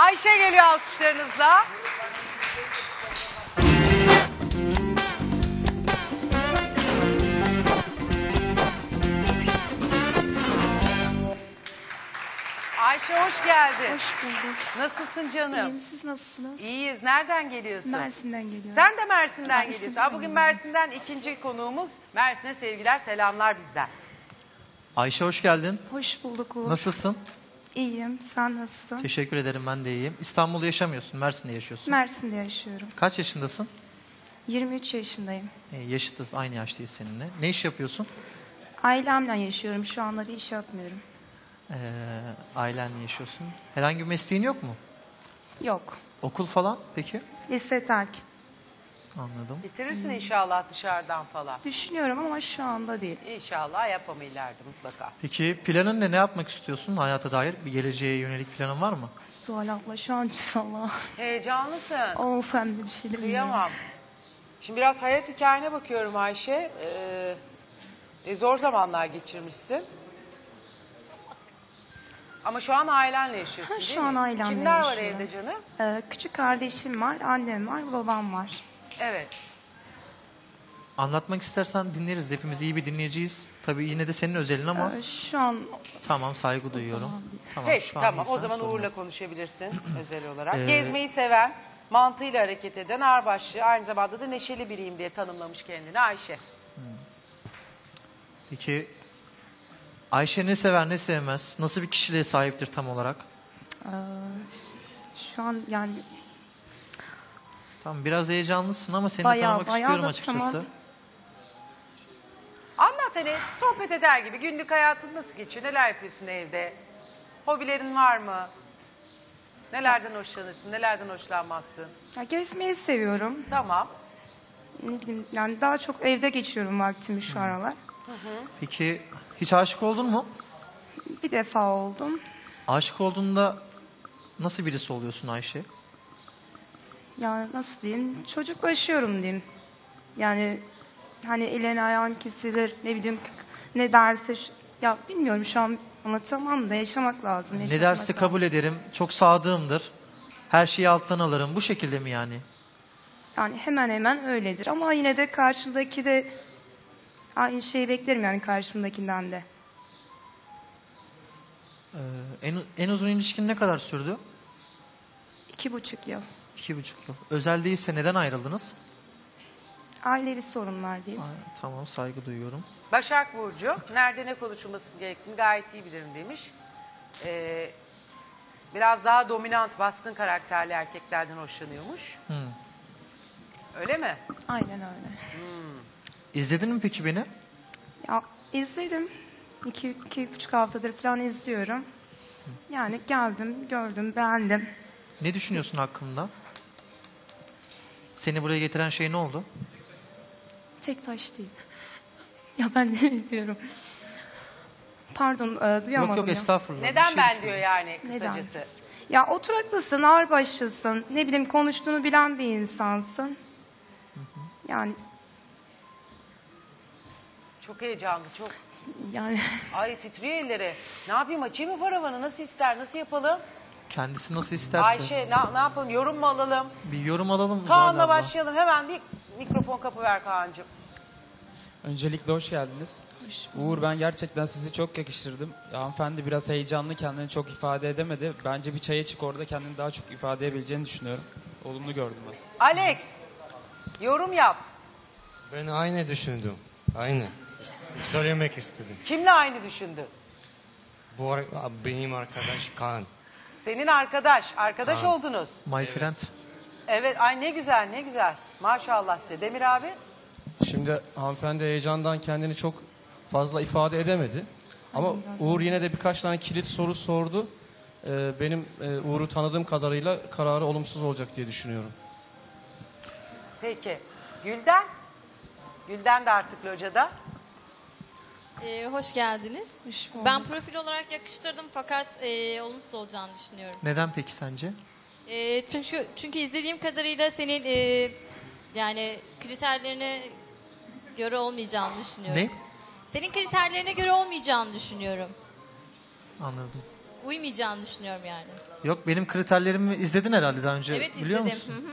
Ayşe geliyor alkışlarınızla. Ayşe hoş geldin. Hoş bulduk. Nasılsın canım? İyiyim, siz nasılsınız? İyiyiz. Nereden geliyorsun? Mersin'den geliyorum. Sen de Mersin'den geliyorsun. Mersin'den Bugün geliyorum. Mersin'den ikinci konuğumuz. Mersin'e sevgiler, selamlar bizden. Ayşe hoş geldin. Hoş bulduk Uğur. Nasılsın? İyiyim, sen nasılsın? Teşekkür ederim, ben de iyiyim. İstanbul'da yaşamıyorsun, Mersin'de yaşıyorsun. Mersin'de yaşıyorum. Kaç yaşındasın? 23 yaşındayım. Yaşıtız, aynı yaştayız seninle. Ne iş yapıyorsun? Ailemle yaşıyorum, şu anları iş yapmıyorum. Ailenle yaşıyorsun. Herhangi bir mesleğin yok mu? Yok, Okul falan peki? lise terk. Anladım. Bitirirsin inşallah dışarıdan falan. Düşünüyorum ama şu anda değil. İnşallah yapamı ileride mutlaka. Peki planın ne? Ne yapmak istiyorsun hayata dair? Bir geleceğe yönelik planın var mı? Sual abla şu an inşallah. Heyecanlısın. Of hem de bir şey demiyorum. Kıyamam. Şimdi biraz hayat hikayene bakıyorum Ayşe. Zor zamanlar geçirmişsin. Ama şu an ailenle yaşıyorsun değil Şu an mi? ailemle Kimler var yaşıyorum. evde canım? Küçük kardeşim var, annem var, babam var. Evet. Anlatmak istersen dinleriz. Hepimiz iyi bir dinleyiciyiz. Tabii yine de senin özelin ama Şu an tamam, saygı duyuyorum. zaman değil. Tamam, Peki şu an tamam o değilsen zaman sorun Uğur'la yok. konuşabilirsin özel olarak. Ee, Gezmeyi seven, mantığıyla hareket eden, ağırbaşlı, aynı zamanda da neşeli biriyim diye tanımlamış kendini Ayşe. Peki Ayşe ne sever ne sevmez? Nasıl bir kişiliğe sahiptir tam olarak? Şu an yani Tamam, biraz heyecanlısın ama seni Bayağı, tanımak bayağı istiyorum da açıkçası. tamam. Anlat hani sohbet eder gibi günlük hayatın nasıl geçiyor? Neler yapıyorsun evde? Hobilerin var mı? Nelerden hoşlanırsın? Nelerden hoşlanmazsın? ya gezmeyi seviyorum. Tamam. Ne bileyim yani daha çok evde geçiyorum vaktimi şu aralar. Peki hiç aşık oldun mu? Bir defa oldum. Aşık olduğunda nasıl birisi oluyorsun Ayşe? Yani nasıl diyeyim? Çocuklaşıyorum diyeyim. Yani hani elin ayağın kesilir ne bileyim ne derse ya bilmiyorum şu an anlatamam da yaşamak lazım. Ne yaşatmak derse lazım. kabul ederim, çok sadığımdır. Her şeyi alttan alırım. Bu şekilde mi yani? Yani hemen hemen öyledir ama yine de karşımdaki de aynı şeyi beklerim yani karşımdakinden de. En uzun ilişkin ne kadar sürdü? 2,5 yıl. 2,5 yıl. Özel değilse neden ayrıldınız? Ailevi sorunlar diyeyim. Tamam, saygı duyuyorum. Başak Burcu, nerede ne konuşulması gerektiğini gayet iyi bilirim demiş. Biraz daha dominant, baskın karakterli erkeklerden hoşlanıyormuş. Öyle mi? Aynen öyle. İzledin mi peki beni? Ya izledim. 2,5 haftadır falan izliyorum. Yani geldim, gördüm, beğendim. Ne düşünüyorsun hakkında? Seni buraya getiren şey ne oldu? Tek taş değil. Ya ben ne biliyorum. Pardon, duyamadım Yok yok, ya. estağfurullah. Neden Bir şey ben düşündüm. diyor yani Neden? kısacası. Ya oturaklısın, ağırbaşlısın. Ne bileyim konuştuğunu bilen bir insansın. Yani Çok heyecanlı, çok. yani Ay titriyor elleri. Ne yapayım, açayım mı paravanı? Nasıl ister, nasıl yapalım? Kendisi nasıl isterse. Ayşe ne yapalım, yorum mu alalım? Bir yorum alalım mı Zuhal Kaan'la abla? başlayalım. Hemen bir mikrofon kapıver Kaan'cığım. Öncelikle hoş geldiniz. Uğur, ben gerçekten sizi çok yakıştırdım. Hanımefendi biraz heyecanlı, kendini çok ifade edemedi. Bence bir çaya çık, orada kendini daha çok ifade edebileceğini düşünüyorum. Olumlu gördüm ben. Alex, yorum yap. Ben aynı düşündüm. Aynı. Söylemek istedim. Kimle aynı düşündün? Benim arkadaş Kaan. Senin arkadaş Kaan. oldunuz. My friend. Evet, ay ne güzel, ne güzel. Maşallah size. Demir abi? Şimdi hanımefendi heyecandan kendini çok fazla ifade edemedi. Ama Uğur yine de birkaç tane kilit soru sordu. Benim Uğur'u tanıdığım kadarıyla kararı olumsuz olacak diye düşünüyorum. Peki. Gülden? Gülden de artık locada. Hoş geldiniz. Hoş bulduk. Ben profil olarak yakıştırdım fakat olumsuz olacağını düşünüyorum. Neden peki sence? Çünkü izlediğim kadarıyla senin yani kriterlerine göre olmayacağını düşünüyorum. Ne? Senin kriterlerine göre olmayacağını düşünüyorum. Anladım. uymayacağını düşünüyorum yani. Yok, benim kriterlerimi izledin herhalde daha önce. Evet, biliyor izledim. musun?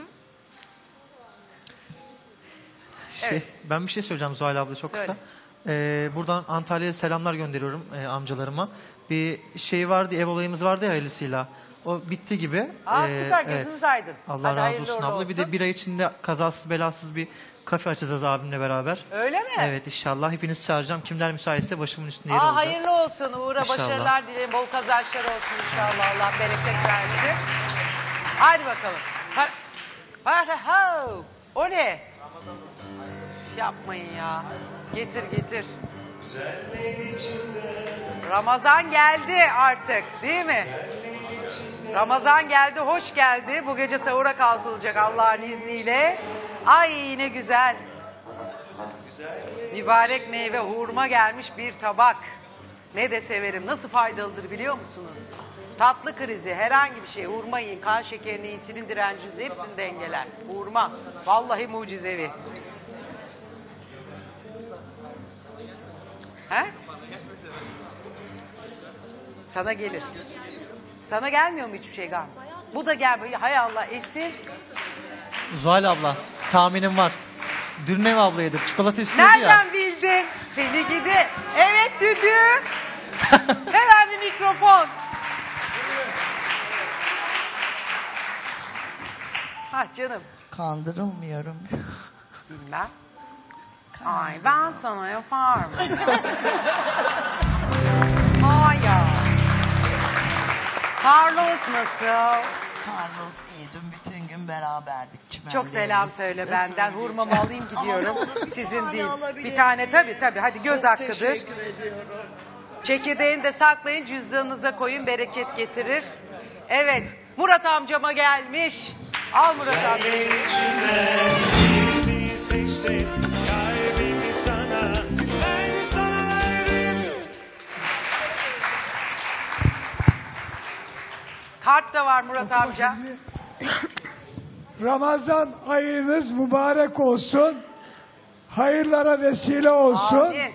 Hı hı. Evet. Ben bir şey söyleyeceğim Zuhal abla, çok Söyle. kısa. Buradan Antalya'ya selamlar gönderiyorum amcalarıma. Bir şey vardı, ev olayımız vardı ya hayırlısıyla. O bitti gibi. Süper, evet. gözünüz aydın. Allah Hadi razı hayırlı olsun uğurlu abla. Bir de bir ay içinde kazasız belasız bir kafe açacağız abimle beraber. Öyle mi? Evet inşallah. Hepinizi çağıracağım. Kimler müsaitse başımın üstünde yeri olacak. Hayırlı olsun. Uğur'a İnşallah. başarılar dilerim. Bol kazançlar olsun inşallah. Allah bereket versin. Hadi bakalım. O ne? Yapmayın ya. Getir getir. Ramazan geldi artık, değil mi? Ramazan geldi, hoş geldi. Bu gece sahura kalkılacak Allah'ın izniyle. Ay ne güzel. Mübarek meyve, hurma gelmiş bir tabak. Ne de severim. Nasıl faydalıdır biliyor musunuz? Tatlı krizi, herhangi bir şey. Hurma yiyin, kan şekerini, insülin direncinizi hepsini dengeler. Hurma. Vallahi mucizevi. He? Sana gelir. Sana gelmiyor mu hiçbir şey Gamze? Bu da gel. Hay Allah, Esin. Zuhal abla, tahminim var. Dürnev abla yedir. Çikolata istiyordu ya. Nereden bildin? Seni gidi. Evet düdüğü. Hemen bir mikrofon. Canım. Kandırılmıyorum. Bilmem. Ay ben sana yaparım. Ay ya. Carlos nasıl? Carlos iyi. Dün bütün gün beraberdik. Çok selam söyle benden. Hurmamı alayım gidiyorum. Ama ne olur bir Sizin tane değil. alabilir Bir tane miyim? tabii hadi göz Çok hakkıdır. teşekkür ediyorum. Çekirdeğini de saklayın, cüzdanınıza koyun, bereket getirir. Evet, Murat amcama gelmiş. Al Murat amca. Kart da var Murat amca. Ramazan ayınız mübarek olsun. Hayırlara vesile olsun. Amin.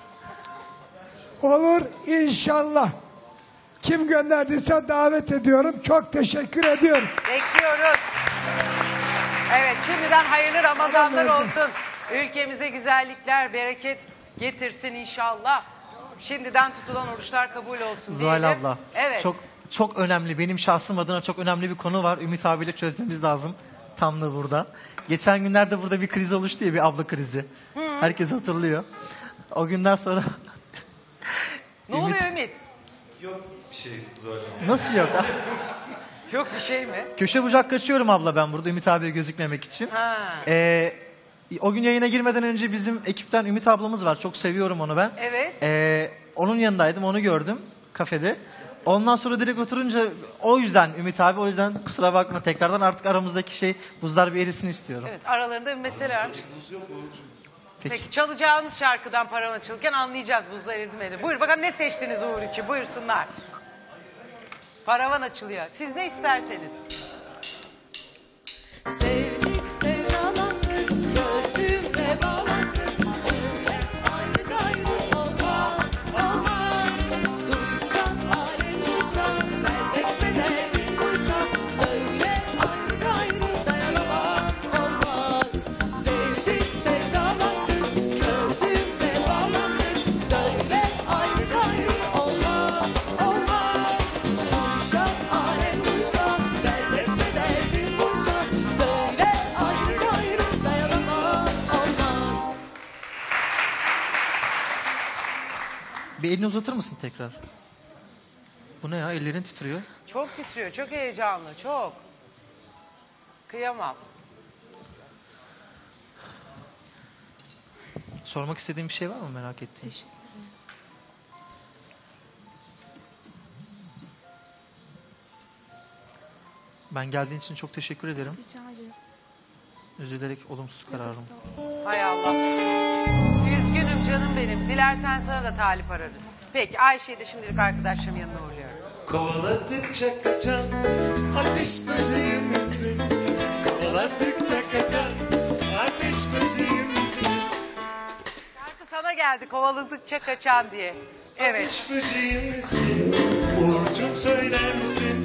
Olur inşallah. Kim gönderdiyse davet ediyorum. Çok teşekkür ediyorum. Bekliyoruz. Evet, şimdiden hayırlı Ramazanlar Allah razı olsun. Ülkemize güzellikler, bereket getirsin inşallah. Şimdiden tutulan oruçlar kabul olsun Zuhal diyelim. abla. Evet. Çok önemli. Benim şahsım adına çok önemli bir konu var. Ümit abiyle çözmemiz lazım. Tam da burada. Geçen günlerde burada bir kriz oluştu ya, bir abla krizi. Herkes hatırlıyor. O günden sonra... Ne oluyor Ümit? Yok bir şey Zuhal Hanım. Nasıl yok? Yok bir şey mi? Köşe bucak kaçıyorum abla ben burada Ümit abiye gözükmemek için. Ha. O gün yayına girmeden önce bizim ekipten Ümit ablamız var. Çok seviyorum onu ben. Evet. Onun yanındaydım, onu gördüm kafede. Ondan sonra direkt oturunca o yüzden Ümit abi, o yüzden kusura bakma tekrardan, artık aramızdaki şey buzlar bir erisin istiyorum. Evet, aralarında bir mesele var. Peki. Peki çalacağınız şarkıdan paran açılırken anlayacağız buzlar eridi mi? Buyur bakalım ne seçtiniz Uğur için, buyursunlar. Paravan açılıyor. Siz ne isterseniz. Sevdik sevdalandık, gözümle bağlandık. Ayrı gayrı olmaz, olmaz. Duysan alem duysan, berbetmeden duysan. Öyle ayrı gayrı dayanamaz, olmaz. Sevdik sevdalandık, gözümle bağlandık. Böyle ayrı gayrı olmaz, olmaz. Duysan alem duysan, berbetmeden duysan. Böyle ayrı gayrı dayanamaz, olmaz. Bir elini uzatır mısın tekrar? Bu ne ya? Ellerin titriyor. Çok titriyor, çok heyecanlı, çok. Kıyamam. Sormak istediğin bir şey var mı, merak ettiğin? Ben geldiğin için çok teşekkür ederim. Rica ederim. Üzülerek olumsuz kararım. Hay Allah. Üzgünüm canım benim. Dilersen sana da talip ararız. Peki Ayşe'yi de şimdilik arkadaşlarım yanına uğurluyorum. Kovaladıkça kaçan ateş böceği misin? Kovaladıkça kaçan ateş böceği misin? Şarkı sana geldi kovaladıkça kaçan diye. Evet. Ateş böceği misin? Uğurcum söyler misin?